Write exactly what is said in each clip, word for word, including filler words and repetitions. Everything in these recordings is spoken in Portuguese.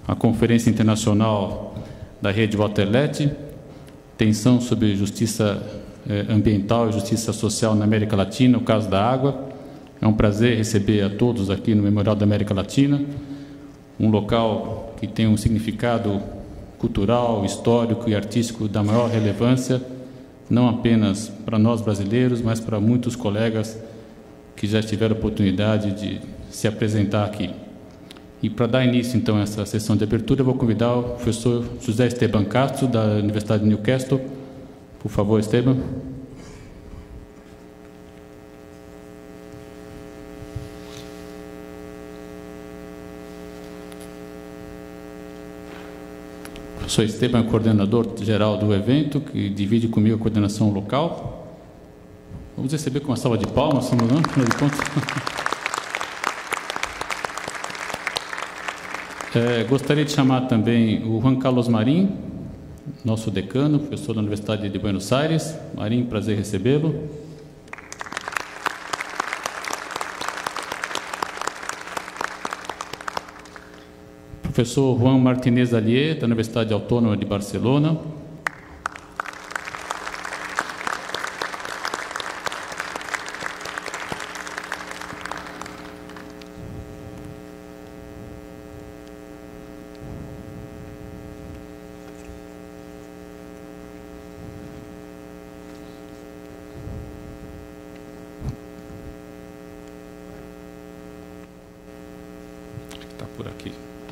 a Conferência Internacional da Rede Waterlet, tensão sobre justiça eh, ambiental e justiça social na América Latina, o caso da água. É um prazer receber a todos aqui no Memorial da América Latina, um local que tem um significado cultural, histórico e artístico da maior relevância, não apenas para nós brasileiros, mas para muitos colegas que já tiveram a oportunidade de se apresentar aqui. E para dar início, então, a essa sessão de abertura, eu vou convidar o professor José Esteban Castro, da Universidade de Newcastle. Por favor, Esteban. Professor Esteban é coordenador geral do evento, que divide comigo a coordenação local. Vamos receber com uma salva de palmas, se não me engano, de contas. É, gostaria de chamar também o Juan Carlos Marim, nosso decano, professor da Universidade de Buenos Aires. Marim, prazer recebê-lo. Professor Juan Martínez Alier, da Universidade Autônoma de Barcelona. Está por aqui.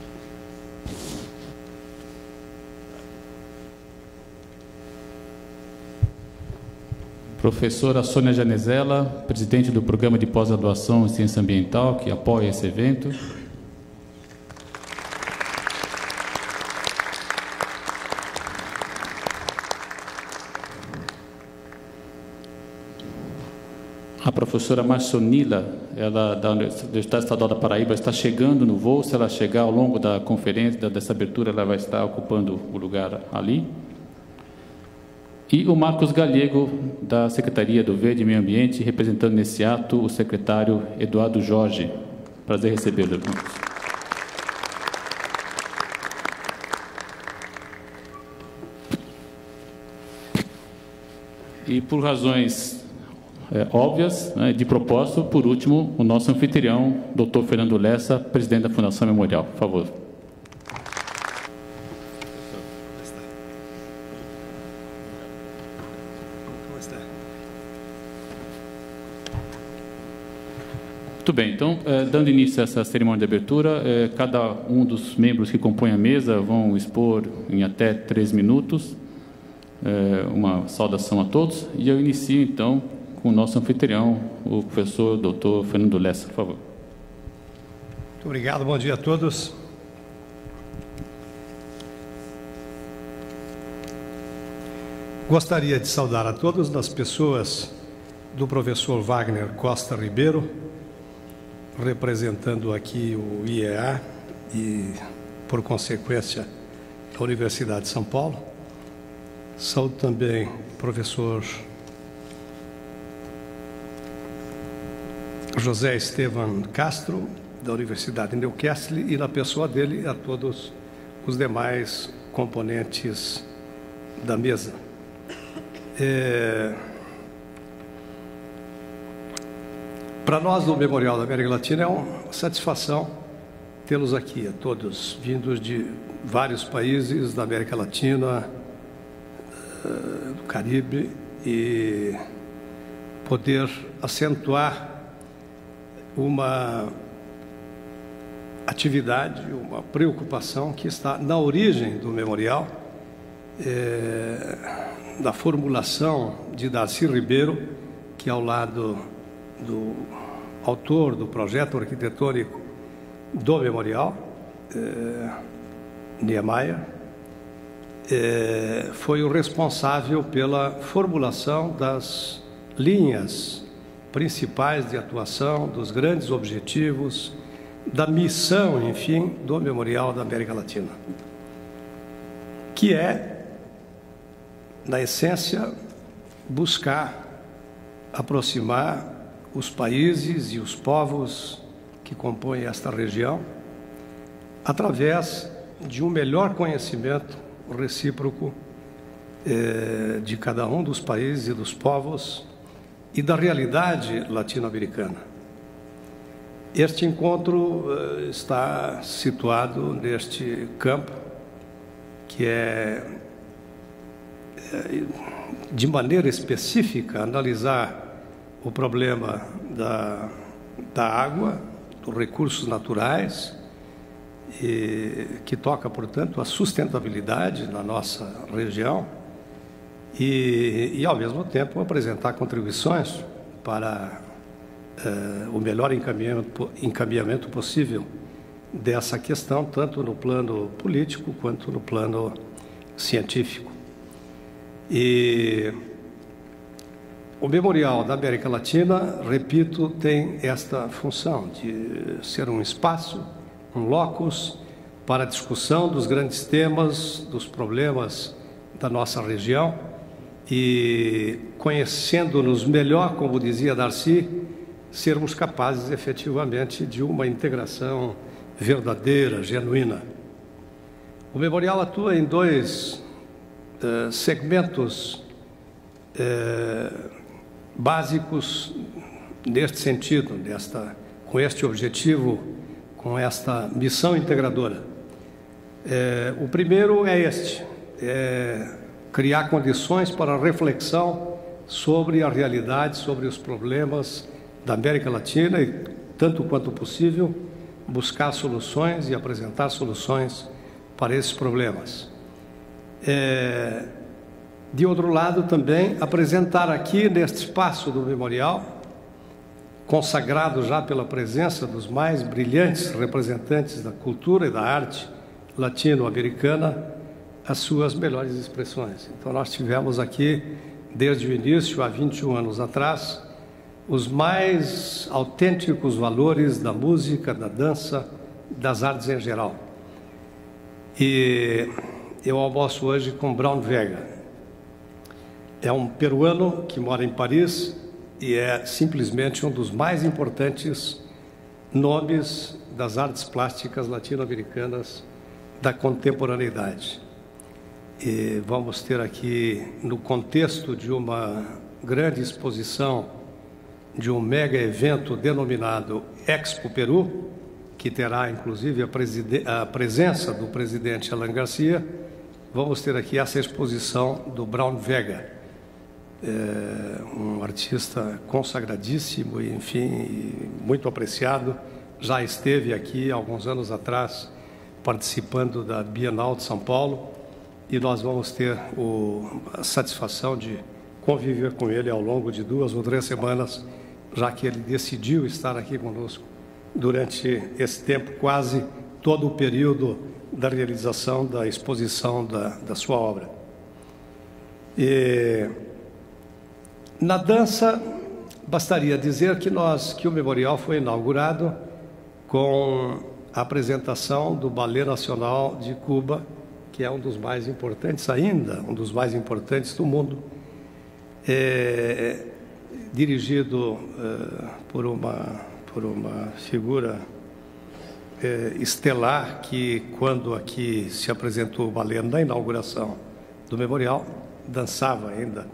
Professora Sônia Janezella, presidente do Programa de Pós-Graduação em Ciência Ambiental, que apoia esse evento. A professora Marcionila, ela da Universidade Estadual da Paraíba, está chegando no voo. Se ela chegar ao longo da conferência, dessa abertura, ela vai estar ocupando o lugar ali. E o Marcos Galego, da Secretaria do Verde e Meio Ambiente, representando nesse ato o secretário Eduardo Jorge. Prazer recebê-lo, Marcos. E por razões é, óbvias, né, de propósito, por último, o nosso anfitrião, doutor Fernando Lessa, presidente da Fundação Memorial. Por favor. Muito bem, então, eh, dando início a essa cerimônia de abertura, eh, cada um dos membros que compõem a mesa vão expor em até três minutos eh, uma saudação a todos, e eu inicio, então, com o nosso anfitrião, o professor doutor Fernando Lessa, por favor. Muito obrigado, bom dia a todos. Gostaria de saudar a todos nas pessoas do professor Wagner Costa Ribeiro, representando aqui o I E A e, por consequência, a Universidade de São Paulo. Saúdo também o professor José Esteban Castro, da Universidade de Newcastle, e, na pessoa dele, a todos os demais componentes da mesa. É... Para nós, do Memorial da América Latina, é uma satisfação tê-los aqui, a todos, vindos de vários países da América Latina, do Caribe, e poder acentuar uma atividade, uma preocupação que está na origem do Memorial, é, da formulação de Darcy Ribeiro, que, ao lado do autor do projeto arquitetônico do Memorial, eh, Niemeyer, eh, foi o responsável pela formulação das linhas principais de atuação, dos grandes objetivos, da missão, enfim, do Memorial da América Latina, que é, na essência, buscar aproximar os países e os povos que compõem esta região, através de um melhor conhecimento recíproco eh, de cada um dos países e dos povos e da realidade latino-americana. Este encontro eh, está situado neste campo, que é, é, de maneira específica, analisar o problema da, da água, dos recursos naturais, e, que toca, portanto, a sustentabilidade na nossa região e, e ao mesmo tempo, apresentar contribuições para eh, o melhor encaminhamento, encaminhamento possível dessa questão, tanto no plano político quanto no plano científico. E o Memorial da América Latina, repito, tem esta função de ser um espaço, um locus para a discussão dos grandes temas, dos problemas da nossa região e, conhecendo-nos melhor, como dizia Darcy, sermos capazes efetivamente de uma integração verdadeira, genuína. O Memorial atua em dois eh, segmentos eh, básicos neste sentido, desta, com este objetivo, com esta missão integradora. É, o primeiro é este, é criar condições para a reflexão sobre a realidade, sobre os problemas da América Latina e, tanto quanto possível, buscar soluções e apresentar soluções para esses problemas. É, de outro lado, também, apresentar aqui, neste espaço do Memorial, consagrado já pela presença dos mais brilhantes representantes da cultura e da arte latino-americana, as suas melhores expressões. Então, nós tivemos aqui, desde o início, há vinte e um anos atrás, os mais autênticos valores da música, da dança, das artes em geral. E eu almoço hoje com Brown Vega. É um peruano que mora em Paris e é simplesmente um dos mais importantes nomes das artes plásticas latino-americanas da contemporaneidade. E vamos ter aqui, no contexto de uma grande exposição, de um mega evento denominado Expo Peru, que terá inclusive a, a presença do presidente Alan Garcia, vamos ter aqui essa exposição do Brown Vega, é, um artista consagradíssimo e, enfim, muito apreciado. Já esteve aqui alguns anos atrás participando da Bienal de São Paulo e nós vamos ter o, a satisfação de conviver com ele ao longo de duas ou três semanas, já que ele decidiu estar aqui conosco durante esse tempo, quase todo o período da realização da exposição da, da sua obra. E, na dança, bastaria dizer que, nós, que o Memorial foi inaugurado com a apresentação do Ballet Nacional de Cuba, que é um dos mais importantes ainda, um dos mais importantes do mundo, é, dirigido é, por, uma, por uma figura é, estelar que, quando aqui se apresentou o ballet na inauguração do Memorial, dançava ainda.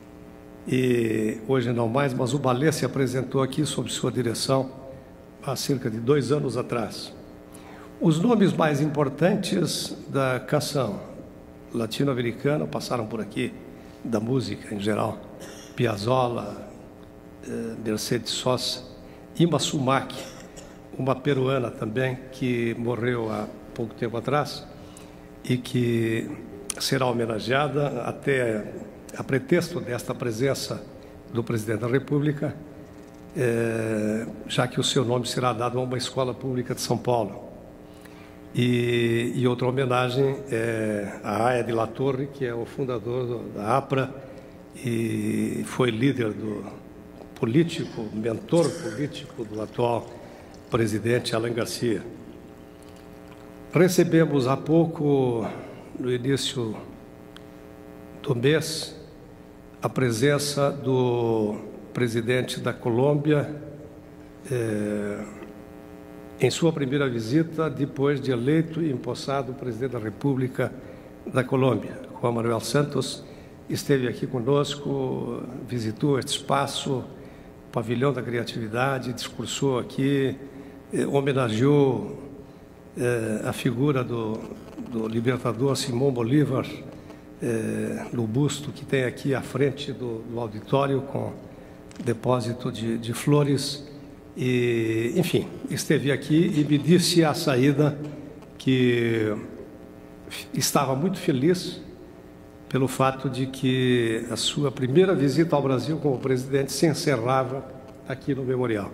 E hoje não mais, mas o ballet se apresentou aqui sob sua direção há cerca de dois anos atrás. Os nomes mais importantes da canção latino-americana passaram por aqui, da música em geral: Piazzolla, eh, Mercedes Sosa, Ima Sumac, uma peruana também que morreu há pouco tempo atrás e que será homenageada até a pretexto desta presença do presidente da República, eh, já que o seu nome será dado a uma escola pública de São Paulo. E, e outra homenagem é a Aya de la Torre, que é o fundador do, da APRA e foi líder do político, mentor político do atual presidente Alan Garcia. Recebemos há pouco, no início do mês, a presença do presidente da Colômbia, eh, em sua primeira visita depois de eleito e empossado presidente da República da Colômbia. Juan Manuel Santos esteve aqui conosco, visitou este espaço, Pavilhão da Criatividade, discursou aqui, eh, homenageou eh, a figura do, do libertador Simão Bolívar, eh, no busto que tem aqui à frente do, do auditório, com depósito de, de flores. E, enfim, esteve aqui e me disse à saída que estava muito feliz pelo fato de que a sua primeira visita ao Brasil como presidente se encerrava aqui no Memorial.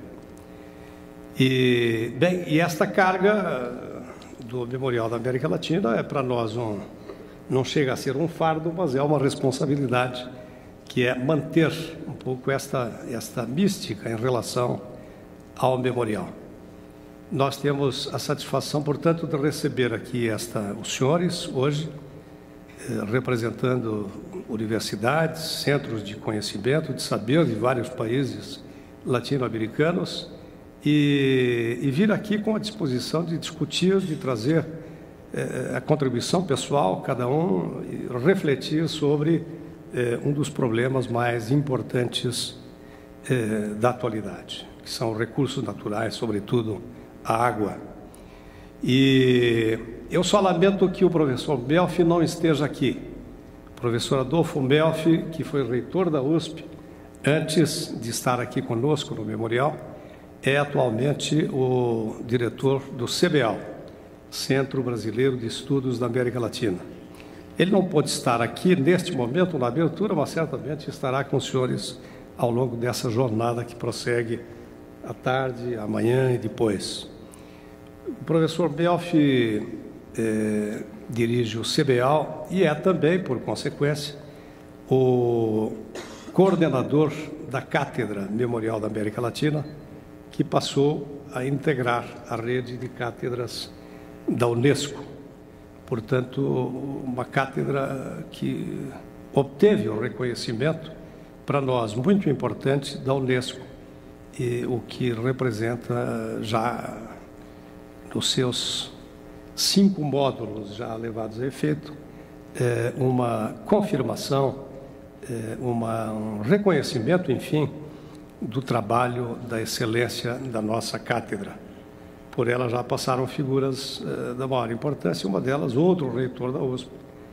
E, bem, e esta carga do Memorial da América Latina é para nós um, não chega a ser um fardo, mas é uma responsabilidade, que é manter um pouco esta, esta mística em relação ao Memorial. Nós temos a satisfação, portanto, de receber aqui esta, os senhores hoje, representando universidades, centros de conhecimento, de saber de vários países latino-americanos, e, e vir aqui com a disposição de discutir, de trazer eh, a contribuição pessoal, cada um, e refletir sobre eh, um dos problemas mais importantes eh, da atualidade, que são os recursos naturais, sobretudo a água. E eu só lamento que o professor Melfi não esteja aqui. O professor Adolfo Melfi, que foi reitor da U S P, antes de estar aqui conosco no Memorial, é atualmente o diretor do C B A L, Centro Brasileiro de Estudos da América Latina. Ele não pode estar aqui neste momento na abertura, mas certamente estará com os senhores ao longo dessa jornada que prossegue à tarde, amanhã e depois. O professor Melfi eh, dirige o C B A L e é também, por consequência, o coordenador da Cátedra Memorial da América Latina, que passou a integrar a rede de cátedras da Unesco. Portanto, uma cátedra que obteve o reconhecimento, para nós, muito importante, da Unesco, e o que representa já nos seus cinco módulos já levados a efeito, é, uma confirmação, é, uma, um reconhecimento, enfim, do trabalho, da excelência da nossa cátedra. Por ela já passaram figuras é, da maior importância, uma delas, outro reitor da U S P,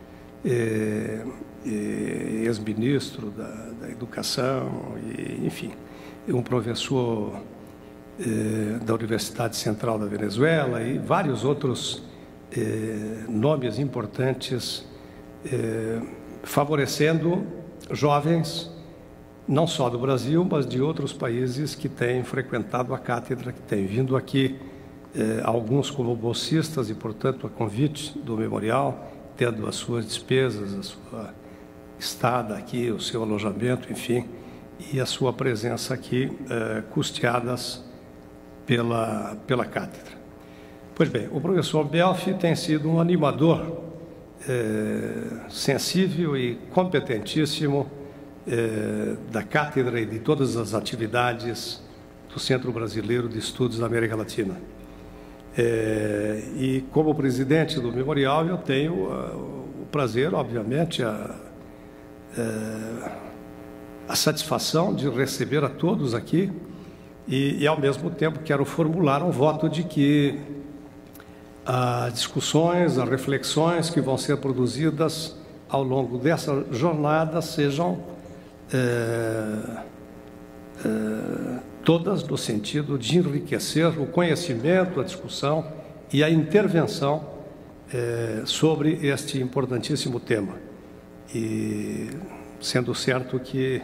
é, é, ex-ministro da, da Educação, e, enfim, um professor eh, da Universidade Central da Venezuela e vários outros eh, nomes importantes, eh, favorecendo jovens, não só do Brasil, mas de outros países que têm frequentado a cátedra, que têm vindo aqui, eh, alguns como bolsistas e, portanto, a convite do Memorial, tendo as suas despesas, a sua estada aqui, o seu alojamento, enfim, e a sua presença aqui, eh, custeadas pela, pela cátedra. Pois bem, o professor Melfi tem sido um animador eh, sensível e competentíssimo eh, da cátedra e de todas as atividades do Centro Brasileiro de Estudos da América Latina. Eh, e como presidente do Memorial, eu tenho uh, o prazer, obviamente, a, uh, a satisfação de receber a todos aqui e, e, ao mesmo tempo, quero formular um voto de que as discussões, as reflexões que vão ser produzidas ao longo dessa jornada sejam é, é, todas no sentido de enriquecer o conhecimento, a discussão e a intervenção é, sobre este importantíssimo tema. E sendo certo que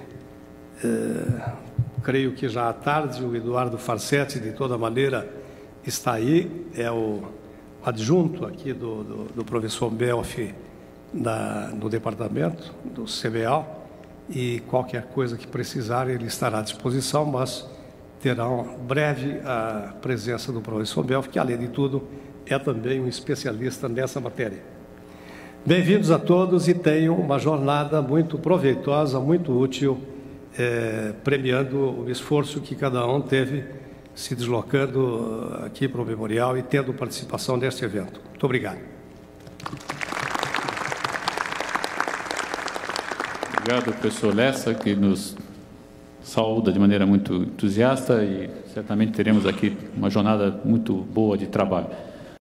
é, creio que já à tarde o Eduardo Farsetti, de toda maneira, está aí, é o adjunto aqui do, do, do professor Melfi na, no departamento do C B A, e qualquer coisa que precisar ele estará à disposição, mas terão breve a presença do professor Melfi, que, além de tudo, é também um especialista nessa matéria. Bem-vindos a todos e tenham uma jornada muito proveitosa, muito útil, eh, premiando o esforço que cada um teve se deslocando aqui para o memorial e tendo participação neste evento. Muito obrigado. Obrigado, professor Lessa, que nos saúda de maneira muito entusiasta, e certamente teremos aqui uma jornada muito boa de trabalho.